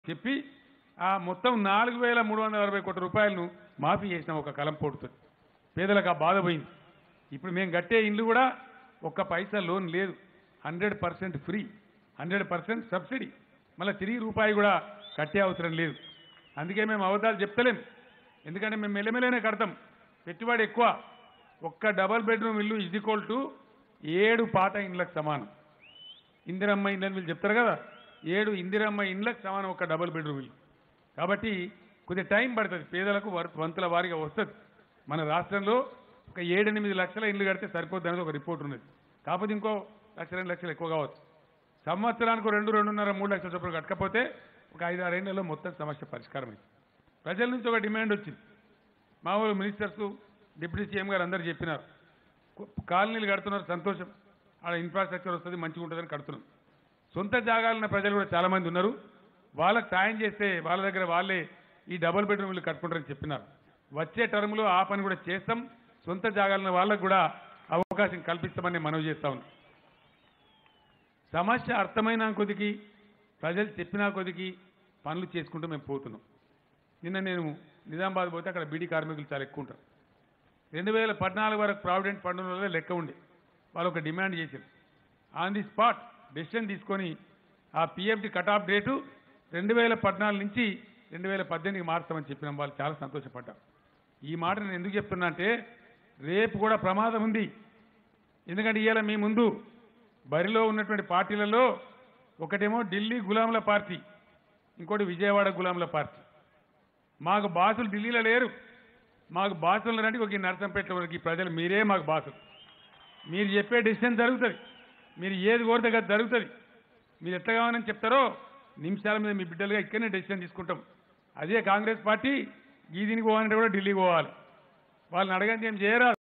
చెప్పి ఆ మొత్తం 4360 కోట్ల రూపాయలను మాఫీ చేసిన ఒక కలం పోడుతుంది. పేదలకు ఆ బాధ పోయింది. ఇప్పుడు మేము కట్టే ఇండ్లు కూడా ఒక్క పైసా లోన్ లేదు, 100% ఫ్రీ, 100% సబ్సిడీ, మళ్ళీ తిరిగి రూపాయి కూడా కట్టే అవసరం లేదు. అందుకే మేము అబద్ధాలు చెప్తలేం, ఎందుకంటే మేము మెల్లమెల్లనే కడతాం. పెట్టుబడి ఎక్కువ. ఒక్క డబల్ బెడ్రూమ్ ఇల్లు ఈజ్ ఈక్వల్ టు 7 పాత ఇండ్లకు సమానం. ఇందిరమ్మ ఇండ్లు అని వీళ్ళు చెప్తారు కదా, 7 ఇందిరమ్మ ఇండ్లకు సమానం ఒక డబుల్ బెడ్రూమ్ ఇల్లు. కాబట్టి కొద్దిగా టైం పడుతుంది, పేదలకు వంతుల వారీగా వస్తుంది. మన రాష్ట్రంలో ఒక 7-8 లక్షల ఇండ్లు కడితే సరిపోద్ది అనేది ఒక రిపోర్ట్ ఉన్నది. కాకపోతే ఇంకో 1-2 లక్షలు ఎక్కువ కావచ్చు. సంవత్సరానికి 2-2.5-3 లక్షల చొప్పున కట్టకపోతే ఒక 5-6 ఏళ్లలో మొత్తం సమస్య పరిష్కారం అయింది. ప్రజల నుంచి ఒక డిమాండ్ వచ్చింది. మా ఊరు మినిస్టర్స్, డిప్యూటీ సీఎం గారు అందరూ చెప్పినారు, కాలనీలు కడుతున్నారు, సంతోషం, ఆడ ఇన్ఫ్రాస్ట్రక్చర్ వస్తుంది, మంచిగా ఉంటుందని కడుతున్నాం. సొంత జాగాలున్న ప్రజలు కూడా చాలామంది ఉన్నారు, వాళ్ళకి సాయం చేస్తే వాళ్ళ దగ్గర వాళ్ళే ఈ డబుల్ బెడ్రూమ్ ఇల్లు కట్టుకుంటారని చెప్పినారు. వచ్చే టర్మ్లో ఆ పని కూడా చేస్తాం. సొంత జాగాలున్న వాళ్ళకు కూడా అవకాశం కల్పిస్తామని మనవి చేస్తా ఉన్నాం. సమస్య అర్థమైన కొద్దికి, ప్రజలు చెప్పిన కొద్దికి పనులు చేసుకుంటూ మేము పోతున్నాం. నిన్న నేను నిజామాబాద్ పోతే అక్కడ బీడీ కార్మికులు చాలా ఎక్కువ ఉంటారు. 2014 వరకు ప్రావిడెంట్ ఫండ్ వల్ల లెక్క ఉండే, వాళ్ళు ఒక డిమాండ్ చేశారు. ఆన్ ది స్పాట్ డెసిషన్ తీసుకొని ఆ పిఎఫ్డి కట్ ఆఫ్ డేటు 2014 నుంచి 2018కి మారుస్తామని చెప్పినాం. వాళ్ళు చాలా సంతోషపడ్డారు. ఈ మాట నేను ఎందుకు చెప్తున్నా అంటే, రేపు కూడా ప్రమాదం ఉంది. ఎందుకంటే ఇవాళ మీ ముందు బరిలో ఉన్నటువంటి పార్టీలలో ఒకటేమో ఢిల్లీ గులాముల పార్టీ, ఇంకోటి విజయవాడ గులాముల పార్టీ. మాకు బాసులు ఢిల్లీలో లేరు, మాకు బాసులు ఉన్నారంటే ఒక నర్సంపేట వరకు ప్రజలు మీరే మాకు బాసులు. మీరు చెప్పే డెసిషన్ జరుగుతుంది, మీరు ఏది కోరితే అది జరుగుతుంది. మీరు ఎట్లా కావాలని చెప్తారో నిమిషాల మీద మీ బిడ్డలుగా ఇక్కడనే డెసిషన్ తీసుకుంటాం. అదే కాంగ్రెస్ పార్టీ ఈ దీనికి పోవాలంటే కూడా ఢిల్లీకి పోవాలి. వాళ్ళని అడగండి ఏం చేయరాదు.